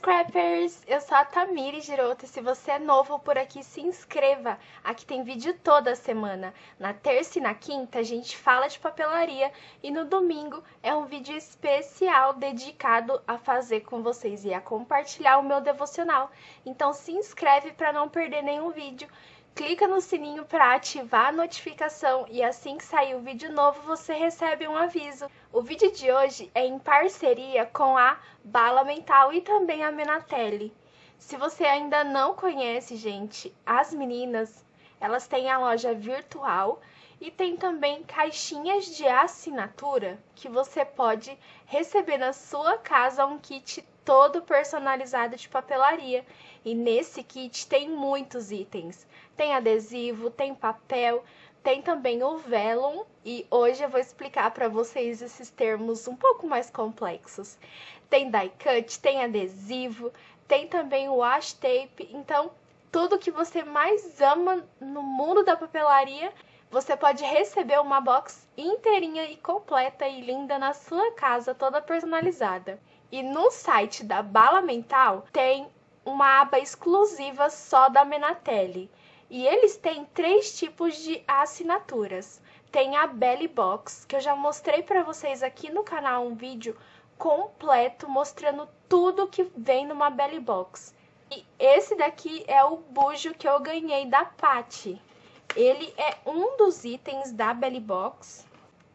Scrappers! Eu sou a Tamiri Giroto e se você é novo por aqui, se inscreva! Aqui tem vídeo toda semana. Na terça e na quinta a gente fala de papelaria e no domingo é um vídeo especial dedicado a fazer com vocês e a compartilhar o meu devocional. Então se inscreve para não perder nenhum vídeo. Clica no sininho para ativar a notificação e assim que sair o vídeo novo você recebe um aviso. O vídeo de hoje é em parceria com a Bala Mental e também a Menatelli. Se você ainda não conhece, gente, as meninas, elas têm a loja virtual e tem também caixinhas de assinatura que você pode receber na sua casa um kit todo personalizado de papelaria. E nesse kit tem muitos itens. Tem adesivo, tem papel, tem também o vellum e hoje eu vou explicar para vocês esses termos um pouco mais complexos. Tem die cut, tem adesivo, tem também o washi tape, então tudo que você mais ama no mundo da papelaria, você pode receber uma box inteirinha e completa e linda na sua casa, toda personalizada. E no site da Bala Mental tem uma aba exclusiva só da Menatelli. E eles têm 3 tipos de assinaturas. Tem a Belly Box, que eu já mostrei para vocês aqui no canal um vídeo completo mostrando tudo que vem numa Belly Box. E esse daqui é o bujo que eu ganhei da Paty. Ele é um dos itens da Belly Box.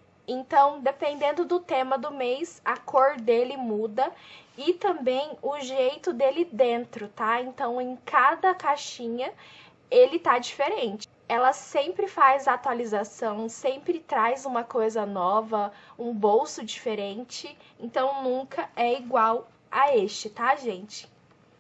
Então, dependendo do tema do mês, a cor dele muda e também o jeito dele dentro, tá? Então, em cada caixinha ele tá diferente. Ela sempre faz atualização, sempre traz uma coisa nova, um bolso diferente, então nunca é igual a este, tá, gente?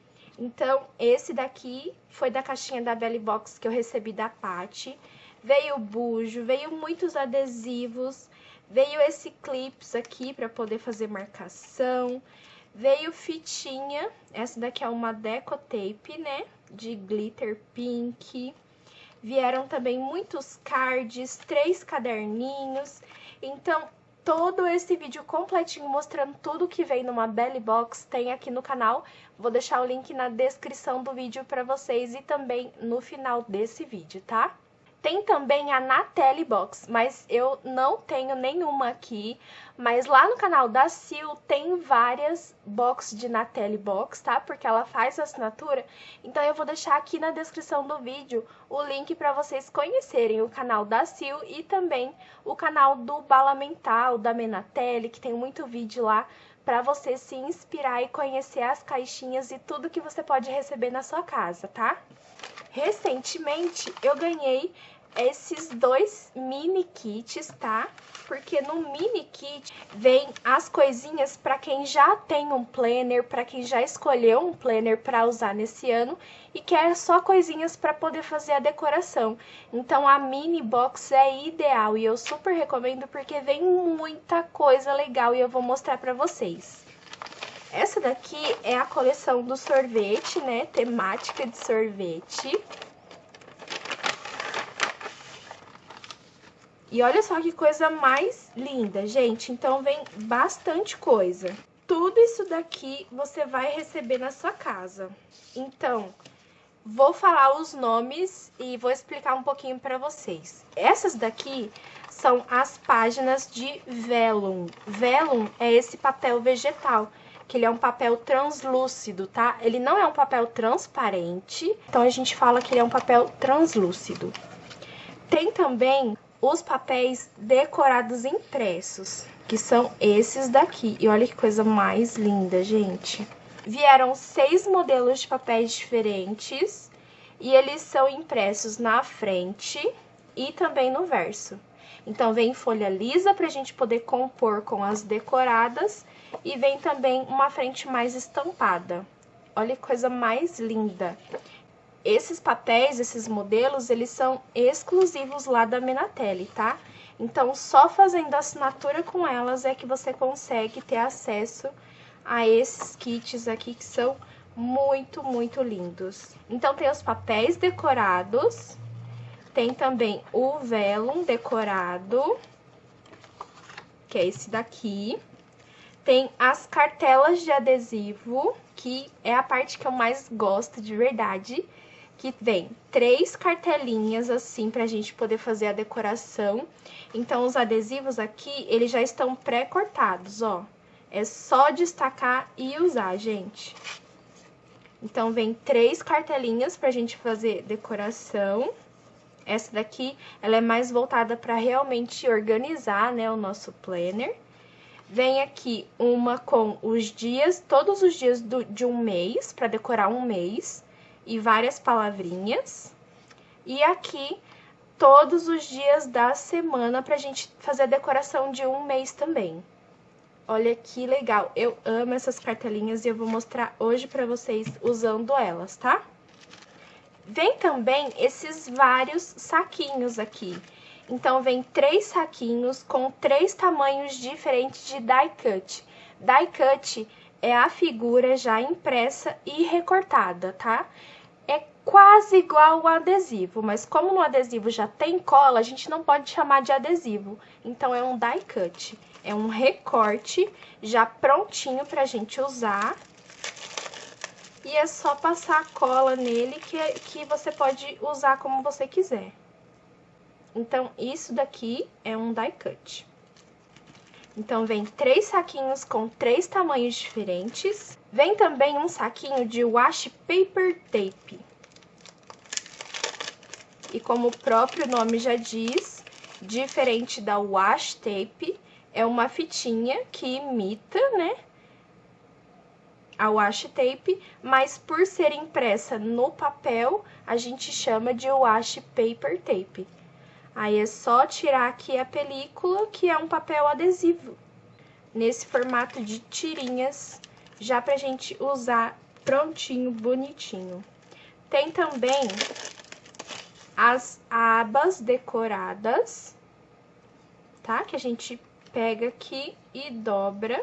Então, esse daqui foi da caixinha da Belly Box que eu recebi da Paty. Veio o bujo, veio muitos adesivos, veio esse clips aqui para poder fazer marcação, veio fitinha, essa daqui é uma deco tape, né, de glitter pink. Vieram também muitos cards, 3 caderninhos. Então, todo esse vídeo completinho mostrando tudo que vem numa Belly Box tem aqui no canal. Vou deixar o link na descrição do vídeo para vocês e também no final desse vídeo, tá? Tem também a Natelli Box, mas eu não tenho nenhuma aqui. Mas lá no canal da Sil tem várias boxes de Natelli Box, tá? Porque ela faz assinatura. Então eu vou deixar aqui na descrição do vídeo o link para vocês conhecerem o canal da Sil e também o canal do Bala Mental, da Menatelli, que tem muito vídeo lá para você se inspirar e conhecer as caixinhas e tudo que você pode receber na sua casa, tá? Recentemente eu ganhei esses 2 mini kits, tá? Porque no mini kit vem as coisinhas para quem já tem um planner, para quem já escolheu um planner para usar nesse ano e quer só coisinhas para poder fazer a decoração. Então a mini box é ideal e eu super recomendo porque vem muita coisa legal e eu vou mostrar para vocês. Essa daqui é a coleção do sorvete, né? Temática de sorvete. E olha só que coisa mais linda, gente. Então, vem bastante coisa. Tudo isso daqui você vai receber na sua casa. Então, vou falar os nomes e vou explicar um pouquinho pra vocês. Essas daqui são as páginas de vellum. Vellum é esse papel vegetal, que ele é um papel translúcido, tá? Ele não é um papel transparente, então a gente fala que ele é um papel translúcido. Tem também os papéis decorados impressos, que são esses daqui. E olha que coisa mais linda, gente. Vieram 6 modelos de papéis diferentes e eles são impressos na frente e também no verso. Então, vem folha lisa pra gente poder compor com as decoradas e vem também uma frente mais estampada. Olha que coisa mais linda. Esses papéis, esses modelos, eles são exclusivos lá da Menatelli, tá? Então, só fazendo assinatura com elas é que você consegue ter acesso a esses kits aqui que são muito, muito lindos. Então, tem os papéis decorados, tem também o vellum decorado, que é esse daqui. Tem as cartelas de adesivo, aqui é a parte que eu mais gosto de verdade, que vem 3 cartelinhas assim pra gente poder fazer a decoração. Então, os adesivos aqui, eles já estão pré-cortados, ó. É só destacar e usar, gente. Então, vem 3 cartelinhas pra gente fazer decoração. Essa daqui, ela é mais voltada pra realmente organizar, né, o nosso planner. Vem aqui uma com os dias, todos os dias de um mês, pra decorar um mês. E várias palavrinhas. E aqui, todos os dias da semana pra gente fazer a decoração de um mês também. Olha que legal, eu amo essas cartelinhas e eu vou mostrar hoje pra vocês usando elas, tá? Vem também esses vários saquinhos aqui. Então, vem 3 saquinhos com 3 tamanhos diferentes de die cut. Die cut é a figura já impressa e recortada, tá? É quase igual ao adesivo, mas como no adesivo já tem cola, a gente não pode chamar de adesivo. Então, é um die cut. É um recorte já prontinho pra gente usar. E é só passar a cola nele que você pode usar como você quiser. Então, isso daqui é um die cut. Então, vem 3 saquinhos com 3 tamanhos diferentes. Vem também um saquinho de washi paper tape. E como o próprio nome já diz, diferente da washi tape, é uma fitinha que imita, né, a washi tape, mas por ser impressa no papel, a gente chama de washi paper tape. Aí é só tirar aqui a película, que é um papel adesivo, nesse formato de tirinhas, já pra gente usar prontinho, bonitinho. Tem também as abas decoradas, tá? Que a gente pega aqui e dobra.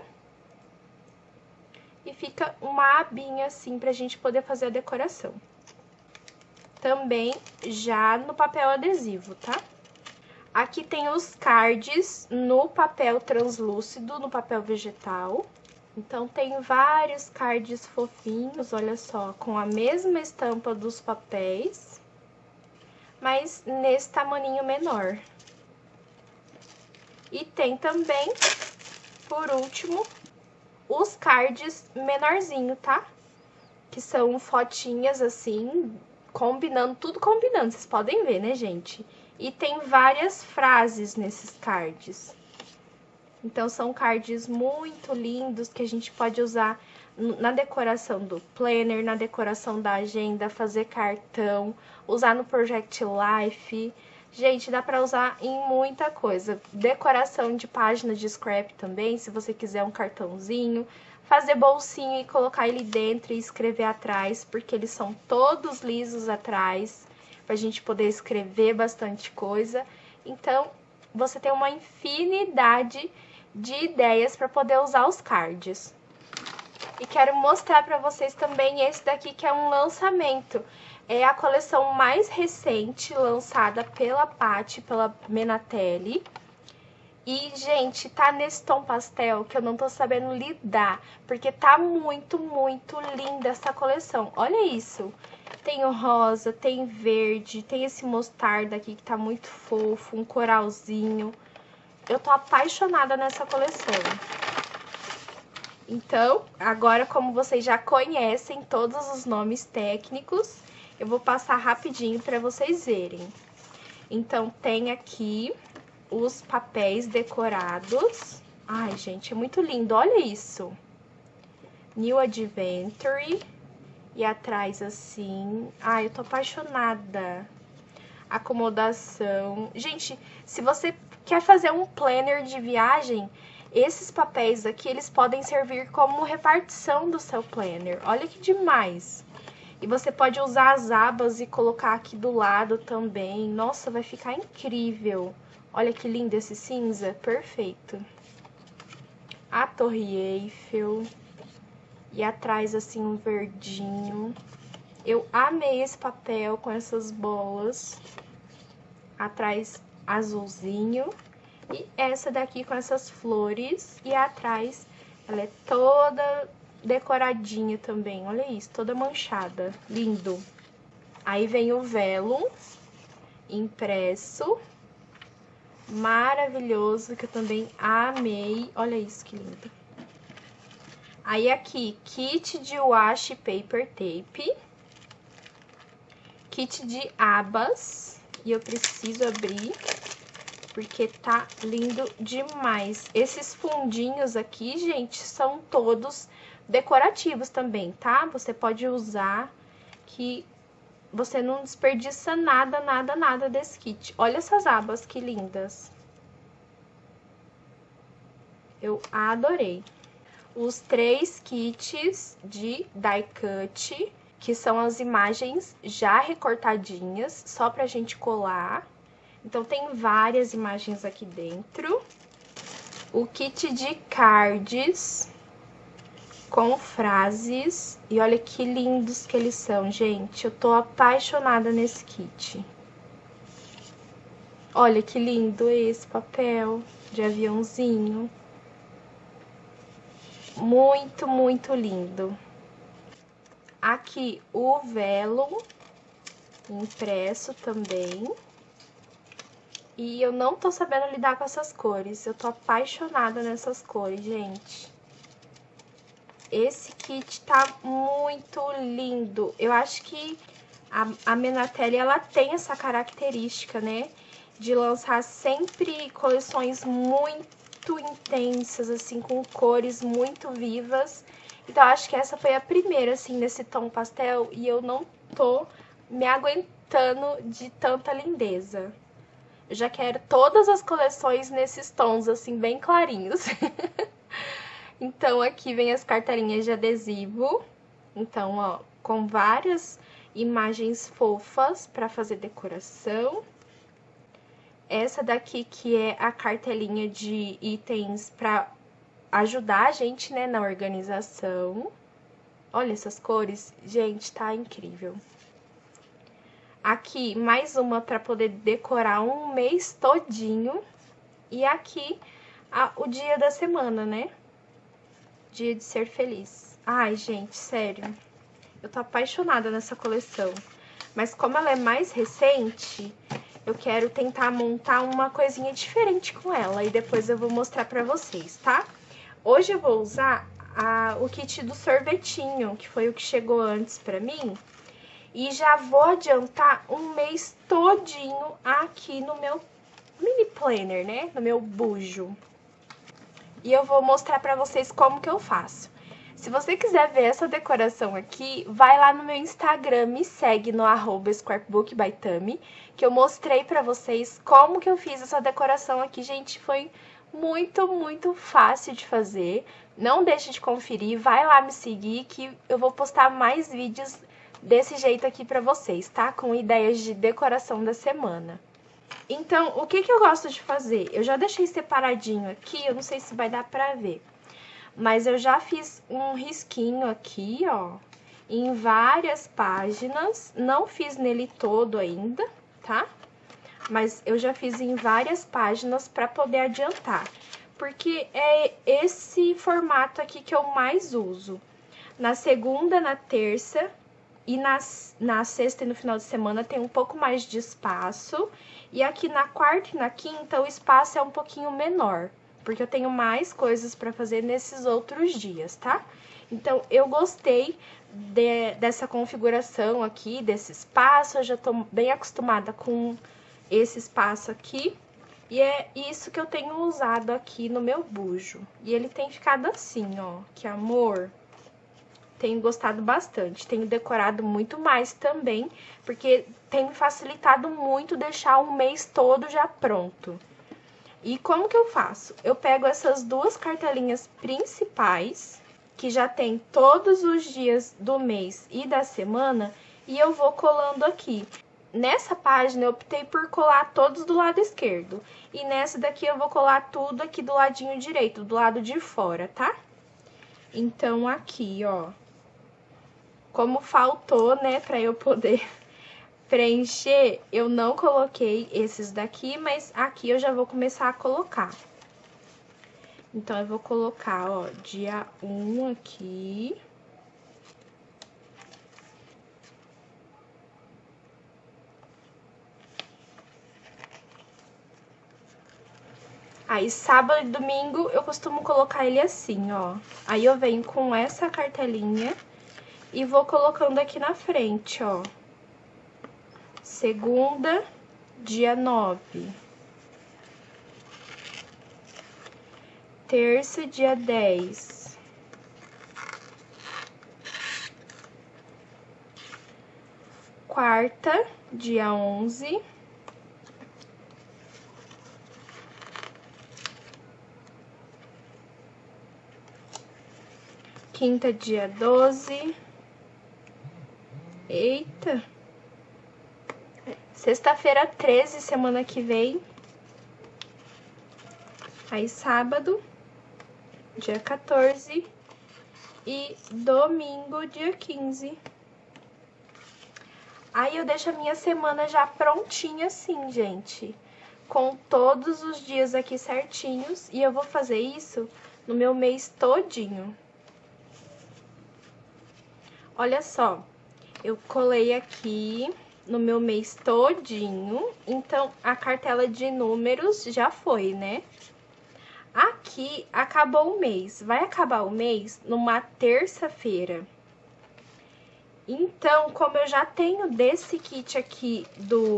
E fica uma abinha assim pra gente poder fazer a decoração. Também já no papel adesivo, tá? Aqui tem os cards no papel translúcido, no papel vegetal. Então, tem vários cards fofinhos, olha só, com a mesma estampa dos papéis, mas nesse tamaninho menor. E tem também, por último, os cards menorzinho, tá? Que são fotinhas assim, combinando, tudo combinando, vocês podem ver, né, gente? E tem várias frases nesses cards. Então, são cards muito lindos que a gente pode usar na decoração do planner, na decoração da agenda, fazer cartão, usar no Project Life. Gente, dá pra usar em muita coisa. Decoração de página de scrap também, se você quiser um cartãozinho. Fazer bolsinho e colocar ele dentro e escrever atrás, porque eles são todos lisos atrás, pra gente poder escrever bastante coisa. Então, você tem uma infinidade de ideias para poder usar os cards. E quero mostrar para vocês também esse daqui, que é um lançamento. É a coleção mais recente, lançada pela Paty, pela Menatelli. E, gente, tá nesse tom pastel que eu não tô sabendo lidar, porque tá muito, muito linda essa coleção. Olha isso! Tem o rosa, tem verde, tem esse mostarda aqui que tá muito fofo, um coralzinho. Eu tô apaixonada nessa coleção. Então, agora, como vocês já conhecem todos os nomes técnicos, eu vou passar rapidinho para vocês verem. Então, tem aqui os papéis decorados. Ai, gente, é muito lindo, olha isso. New Adventure. E atrás, assim... Ai, eu tô apaixonada. Acomodação. Gente, se você quer fazer um planner de viagem, esses papéis aqui, eles podem servir como repartição do seu planner. Olha que demais. E você pode usar as abas e colocar aqui do lado também. Nossa, vai ficar incrível. Olha que lindo esse cinza, perfeito. A Torre Eiffel. E atrás, assim, um verdinho. Eu amei esse papel com essas bolas. Atrás, azulzinho. E essa daqui com essas flores. E atrás, ela é toda decoradinha também, olha isso, toda manchada, lindo. Aí vem o velo impresso, maravilhoso, que eu também amei, olha isso que lindo. Aí aqui, kit de washi paper tape, kit de abas, e eu preciso abrir, porque tá lindo demais. Esses fundinhos aqui, gente, são todos decorativos também, tá? Você pode usar, que você não desperdiça nada, nada, nada desse kit. Olha essas abas que lindas. Eu adorei. Os 3 kits de die cut, que são as imagens já recortadinhas, só pra gente colar. Então, tem várias imagens aqui dentro. O kit de cards com frases. E olha que lindos que eles são, gente. Eu tô apaixonada nesse kit. Olha que lindo esse papel de aviãozinho. Muito, muito lindo. Aqui o velo impresso também. E eu não tô sabendo lidar com essas cores. Eu tô apaixonada nessas cores, gente. Esse kit tá muito lindo. Eu acho que a Menatelli, ela tem essa característica, né? De lançar sempre coleções muito intensas, assim, com cores muito vivas. Então, acho que essa foi a primeira, assim, nesse tom pastel. E eu não tô me aguentando de tanta lindeza. Eu já quero todas as coleções nesses tons, assim, bem clarinhos. Então, aqui vem as cartelinhas de adesivo. Então, ó, com várias imagens fofas para fazer decoração. Essa daqui que é a cartelinha de itens para ajudar a gente, né, na organização. Olha essas cores, gente, tá incrível. Aqui, mais uma para poder decorar um mês todinho. E aqui, o dia da semana, né? Dia de ser feliz. Ai, gente, sério. Eu tô apaixonada nessa coleção. Mas como ela é mais recente, eu quero tentar montar uma coisinha diferente com ela. E depois eu vou mostrar pra vocês, tá? Hoje eu vou usar o kit do sorvetinho, que foi o que chegou antes pra mim. E já vou adiantar um mês todinho aqui no meu mini planner, né? No meu bujo. E eu vou mostrar pra vocês como que eu faço. Se você quiser ver essa decoração aqui, vai lá no meu Instagram, me segue no @scrapbookbytami, que eu mostrei pra vocês como que eu fiz essa decoração aqui. Gente, foi muito, muito fácil de fazer. Não deixe de conferir, vai lá me seguir que eu vou postar mais vídeos desse jeito aqui pra vocês, tá? Com ideias de decoração da semana. Então, o que eu gosto de fazer? Eu já deixei separadinho aqui, eu não sei se vai dar pra ver. Mas eu já fiz um risquinho aqui, ó, em várias páginas. Não fiz nele todo ainda, tá? Mas eu já fiz em várias páginas pra poder adiantar. Porque é esse formato aqui que eu mais uso. Na segunda, na terça e na sexta e no final de semana tem um pouco mais de espaço. E aqui na quarta e na quinta o espaço é um pouquinho menor, porque eu tenho mais coisas para fazer nesses outros dias, tá? Então, eu gostei dessa configuração aqui, desse espaço. Eu já tô bem acostumada com esse espaço aqui. E é isso que eu tenho usado aqui no meu bujo. E ele tem ficado assim, ó, que amor. Tenho gostado bastante, tenho decorado muito mais também, porque tem me facilitado muito deixar um mês todo já pronto. E como que eu faço? Eu pego essas duas cartelinhas principais, que já tem todos os dias do mês e da semana, e eu vou colando aqui. Nessa página eu optei por colar todos do lado esquerdo, e nessa daqui eu vou colar tudo aqui do ladinho direito, do lado de fora, tá? Então, aqui, ó. Como faltou, né, pra eu poder preencher, eu não coloquei esses daqui, mas aqui eu já vou começar a colocar. Então, eu vou colocar, ó, dia 1 aqui. Aí, sábado e domingo, eu costumo colocar ele assim, ó. Aí, eu venho com essa cartelinha e vou colocando aqui na frente, ó. Segunda, dia 9. Terça, dia 10. Quarta, dia 11. Quinta, dia 12. Eita! Sexta-feira, 13, semana que vem. Aí, sábado, dia 14. E domingo, dia 15. Aí, eu deixo a minha semana já prontinha assim, gente. Com todos os dias aqui certinhos. E eu vou fazer isso no meu mês todinho. Olha só, eu colei aqui no meu mês todinho, então a cartela de números já foi, né? Aqui acabou o mês, vai acabar o mês numa terça-feira. Então, como eu já tenho desse kit aqui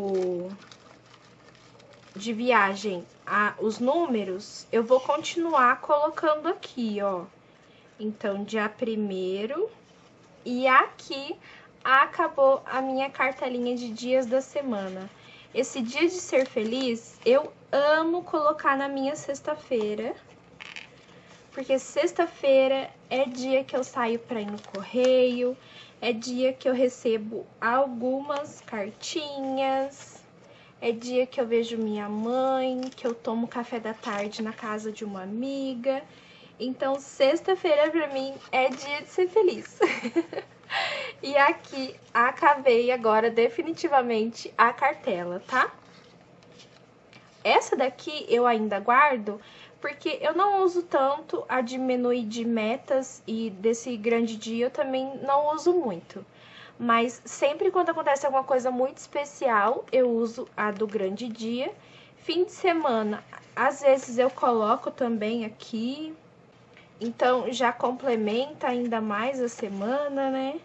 de viagem os números, eu vou continuar colocando aqui, ó. Então, dia 1º. E aqui acabou a minha cartelinha de dias da semana. Esse dia de ser feliz, eu amo colocar na minha sexta-feira. Porque sexta-feira é dia que eu saio para ir no correio, é dia que eu recebo algumas cartinhas, é dia que eu vejo minha mãe, que eu tomo café da tarde na casa de uma amiga. Então, sexta-feira pra mim é dia de ser feliz. E aqui acabei agora definitivamente a cartela, tá? Essa daqui eu ainda guardo porque eu não uso tanto a de menu e de metas e desse grande dia eu também não uso muito. Mas sempre quando acontece alguma coisa muito especial, eu uso a do grande dia. Fim de semana, às vezes eu coloco também aqui. Então, já complementa ainda mais a semana, né?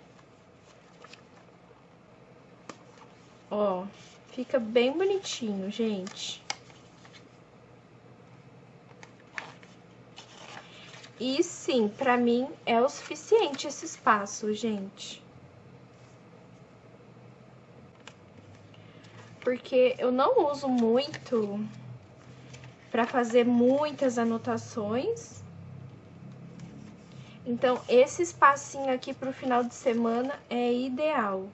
Ó, fica bem bonitinho, gente. E sim, pra mim é o suficiente esse espaço, gente. Porque eu não uso muito pra fazer muitas anotações. Então, esse espacinho aqui pro final de semana é ideal.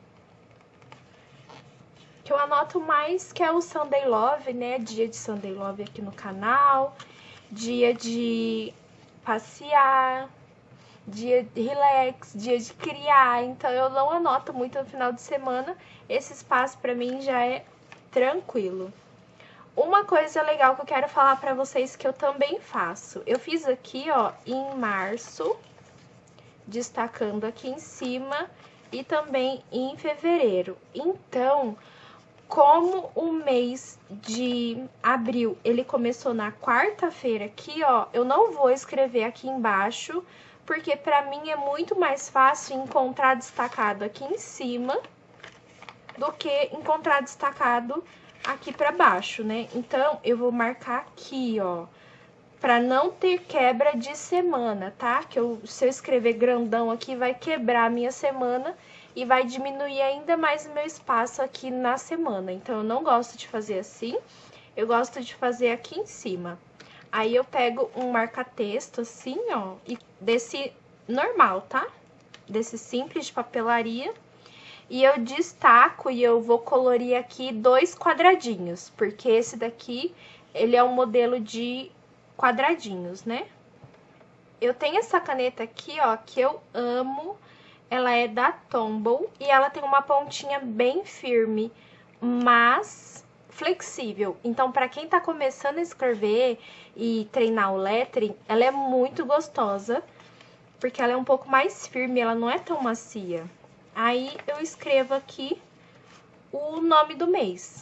Que eu anoto mais que é o Sunday Love, né? Dia de Sunday Love aqui no canal. Dia de passear. Dia de relax, dia de criar. Então, eu não anoto muito no final de semana. Esse espaço pra mim já é tranquilo. Uma coisa legal que eu quero falar pra vocês que eu também faço. Eu fiz aqui, ó, em março, destacando aqui em cima, e também em fevereiro. Então, como o mês de abril, ele começou na quarta-feira aqui, ó, eu não vou escrever aqui embaixo, porque pra mim é muito mais fácil encontrar destacado aqui em cima do que encontrar destacado aqui pra baixo, né? Então, eu vou marcar aqui, ó, pra não ter quebra de semana, tá? Que se eu escrever grandão aqui, vai quebrar a minha semana e vai diminuir ainda mais o meu espaço aqui na semana. Então, eu não gosto de fazer assim, eu gosto de fazer aqui em cima. Aí, eu pego um marca-texto assim, ó, e desse normal, tá? Desse simples de papelaria. E eu destaco e eu vou colorir aqui 2 quadradinhos, porque esse daqui, ele é um modelo de quadradinhos, né? Eu tenho essa caneta aqui, ó, que eu amo. Ela é da Tombow e ela tem uma pontinha bem firme, mas flexível. Então, para quem tá começando a escrever e treinar o lettering, ela é muito gostosa, porque ela é um pouco mais firme, ela não é tão macia. Aí, eu escrevo aqui o nome do mês.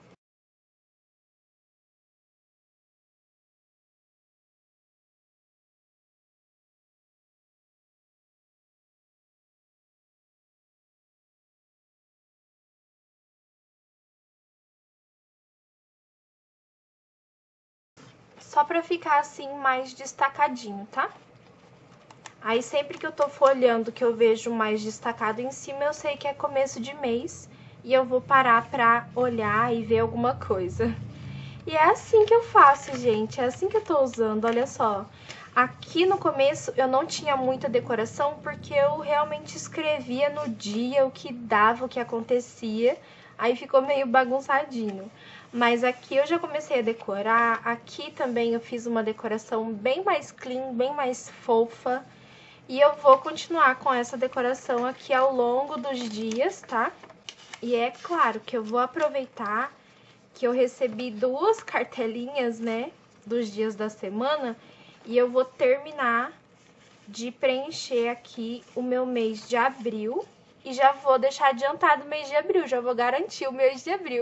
Só pra ficar assim mais destacadinho, tá? Aí sempre que eu tô folheando que eu vejo mais destacado em cima, eu sei que é começo de mês e eu vou parar pra olhar e ver alguma coisa. E é assim que eu faço, gente, é assim que eu tô usando, olha só. Aqui no começo eu não tinha muita decoração porque eu realmente escrevia no dia o que dava, o que acontecia, aí ficou meio bagunçadinho. Mas aqui eu já comecei a decorar, aqui também eu fiz uma decoração bem mais clean, bem mais fofa. E eu vou continuar com essa decoração aqui ao longo dos dias, tá? E é claro que eu vou aproveitar que eu recebi 2 cartelinhas, né, dos dias da semana, e eu vou terminar de preencher aqui o meu mês de abril e já vou deixar adiantado o mês de abril, já vou garantir o mês de abril.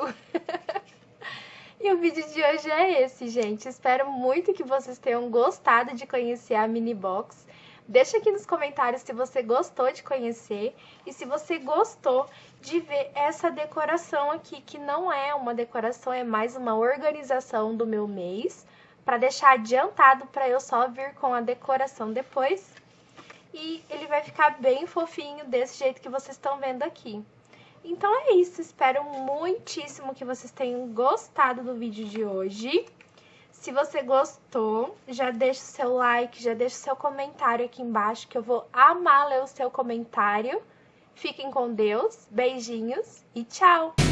E o vídeo de hoje é esse, gente. Espero muito que vocês tenham gostado de conhecer a mini box. Deixa aqui nos comentários se você gostou de conhecer e se você gostou de ver essa decoração aqui, que não é uma decoração, é mais uma organização do meu mês, para deixar adiantado para eu só vir com a decoração depois. E ele vai ficar bem fofinho desse jeito que vocês estão vendo aqui. Então é isso, espero muitíssimo que vocês tenham gostado do vídeo de hoje. Se você gostou, já deixa o seu like, já deixa o seu comentário aqui embaixo, que eu vou amar ler o seu comentário. Fiquem com Deus, beijinhos e tchau!